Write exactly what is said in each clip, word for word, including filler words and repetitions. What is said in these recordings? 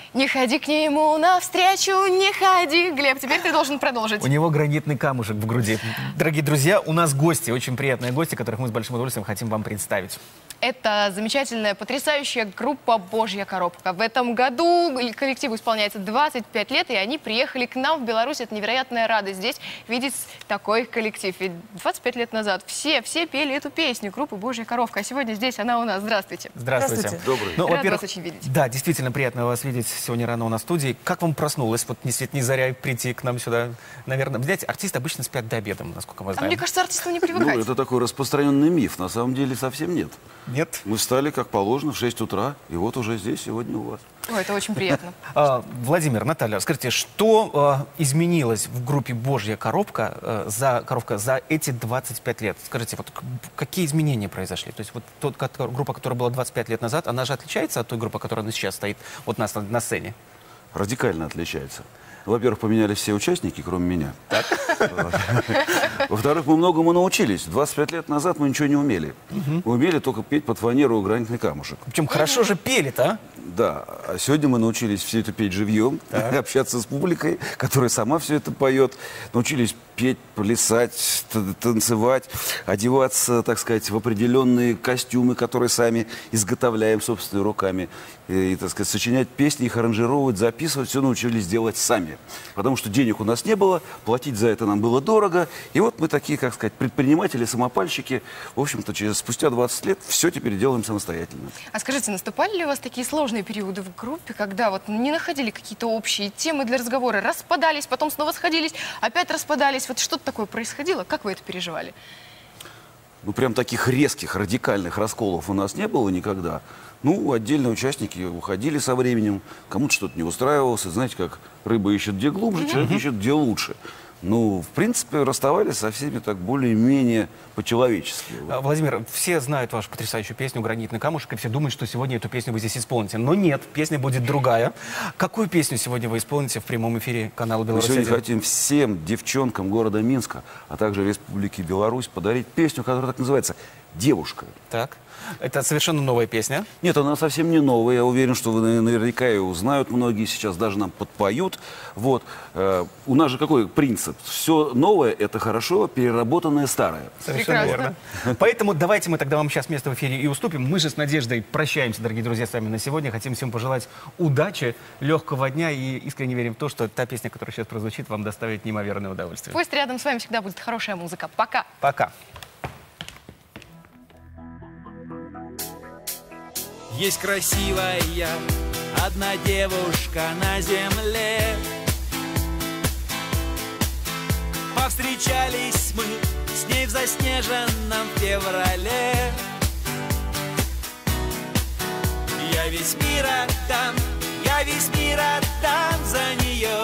Не ходи к нему навстречу, не ходи. Глеб, теперь ты должен продолжить. У него гранитный камушек в груди. Дорогие друзья, у нас гости, очень приятные гости, которых мы с большим удовольствием хотим вам представить. Это замечательная, потрясающая группа «Божья коробка». В этом году коллективу исполняется двадцать пять лет, и они приехали к нам в Беларусь. Это невероятная радость здесь видеть такой коллектив. Ведь двадцать пять лет назад все, все пели эту песню группы «Божья коробка». А сегодня здесь она у нас. Здравствуйте. Здравствуйте. Здравствуйте. Добрый. Ну, Рад вас очень видеть. Да, действительно приятно вас видеть сегодня рано у нас в студии. Как вам проснулось, вот ни свет ни заря, прийти к нам сюда? Наверное, знаете, артисты обычно спят до обеда, насколько мы А знаем. мне кажется, артистам не привыкать. Ну, это такой распространенный миф. На самом деле совсем нет. Нет? Мы встали, как положено, в шесть утра, и вот уже здесь сегодня у вас. Ой, это очень приятно. А, Владимир, Наталья, скажите, что а, изменилось в группе «Божья коробка» а, за, коробка за эти двадцать пять лет? Скажите, вот к- какие изменения произошли? То есть вот тот, ко- группа, которая была двадцать пять лет назад, она же отличается от той группы, которая на сейчас стоит вот у нас на, на сцене? Радикально отличается. Во-первых, поменялись все участники, кроме меня. Во-вторых, мы многому научились. двадцать пять лет назад мы ничего не умели. Мы умели только петь под фанеру «Гранитный камушек». Причем хорошо же пели-то, а? Да, а сегодня мы научились все это петь живьем, общаться с публикой, которая сама все это поет. Научились петь, плясать, т- танцевать, одеваться, так сказать, в определенные костюмы, которые сами изготовляем собственными руками. И, так сказать, сочинять песни, их аранжировать, записывать, все научились делать сами. Потому что денег у нас не было, платить за это нам было дорого. И вот мы такие, как сказать, предприниматели, самопальщики. В общем-то, через спустя двадцать лет все теперь делаем самостоятельно. А скажите, наступали ли у вас такие сложные периоды в группе, когда вот не находили какие-то общие темы для разговора, распадались, потом снова сходились, опять распадались? Вот что-то такое происходило? Как вы это переживали? Ну, прям таких резких, радикальных расколов у нас не было никогда. Ну, отдельные участники уходили со временем, кому-то что-то не устраивалось. И знаете, как рыба ищет где глубже, человек ищет где лучше. Ну, в принципе, расставались со всеми так более-менее по-человечески. А, Владимир, все знают вашу потрясающую песню «Гранитный камушек», и все думают, что сегодня эту песню вы здесь исполните. Но нет, песня будет другая. Какую песню сегодня вы исполните в прямом эфире канала Мы «Беларусь»? сегодня хотим всем девчонкам города Минска, а также Республики Беларусь подарить песню, которая так называется «Девушка». Так, это совершенно новая песня. Нет, она совсем не новая. Я уверен, что вы наверняка ее узнают многие. Сейчас даже нам подпоют. Вот. Э, у нас же какой принцип? Все новое – это хорошо, переработанное старое. Совершенно Прекрасно. верно. Поэтому давайте мы тогда вам сейчас место в эфире и уступим. Мы же с Надеждой прощаемся, дорогие друзья, с вами на сегодня. Хотим всем пожелать удачи, легкого дня и искренне верим в то, что та песня, которая сейчас прозвучит, вам доставит неимоверное удовольствие. Пусть рядом с вами всегда будет хорошая музыка. Пока! Пока. Есть красивая одна девушка на земле. Повстречались мы с ней в заснеженном феврале. Я весь мир отдам, я весь мир отдам за нее.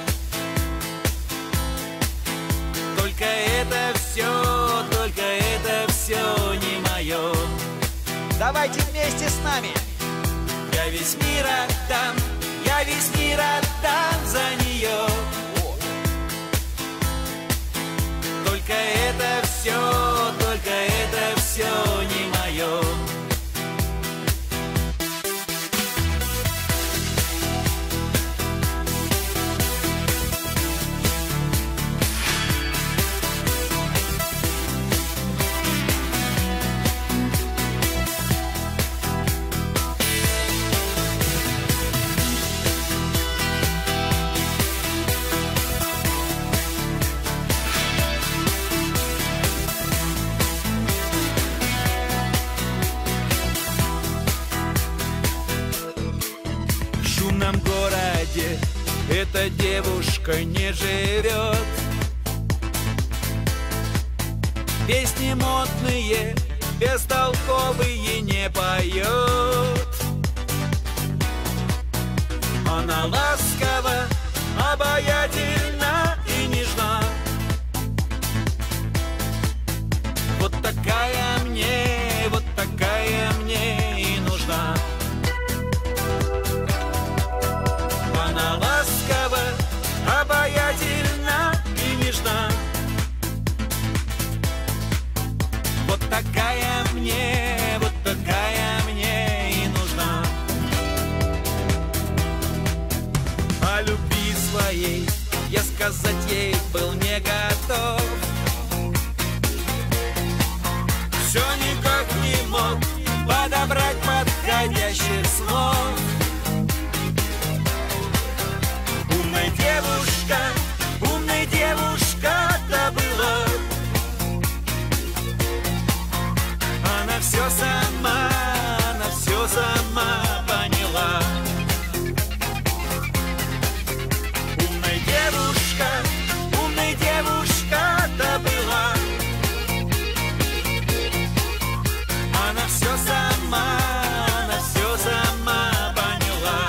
Только это все, только это все не мое. Давайте вместе с нами. Я весь мир отдам, я весь мир отдам за нее. Только это все, только это все не мое. В шумном городе эта девушка не живет. Песни модные, бестолковые не поет. Она ласкова, обаятельна и нежна. Вот такая мне, вот такая мне и нужна. Она ласкова, обаятельна и нежна. Вот такая мне, вот такая мне и нужна. своей я сказать ей был не готов. Все никак не мог подобрать подходящих слов. Умная девушка, умная девушка-то была. Она все сама, она все сама поняла. Умная девушка, умная девушка-то была. Она все сама, она все сама поняла.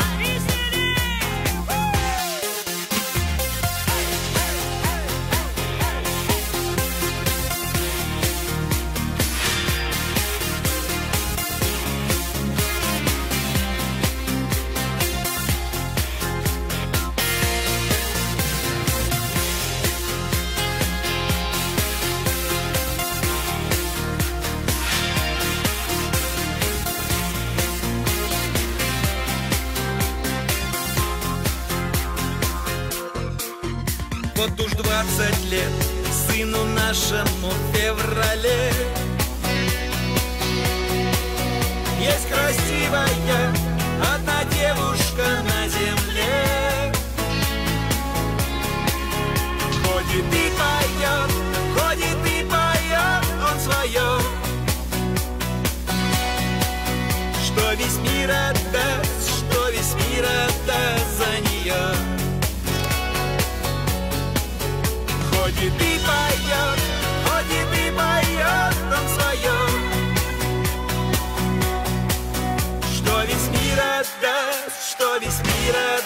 Вот уж двадцать лет сыну нашему в феврале. Есть красивая одна девушка на земле. Ходит и поет, ходит и поет он свое, что весь мир отдаст, что весь мир отдаст за нее. Ходит и поет, ходит и поет он свое, что весь мир отдаст, что весь мир отдаст.